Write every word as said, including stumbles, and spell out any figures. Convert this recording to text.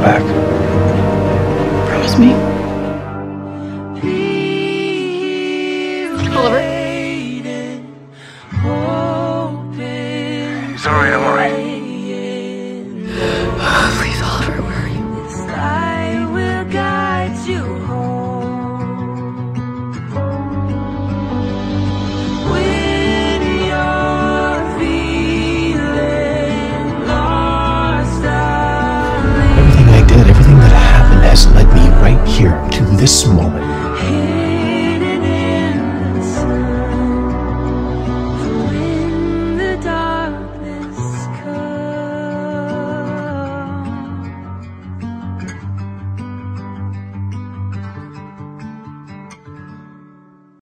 back. Promise me. Oliver. It's alright, I'm alright. Please, Oliver, where are you? I will guide you home. When you're feeling lost, Everything I did, everything that happened has led me right here to this moment.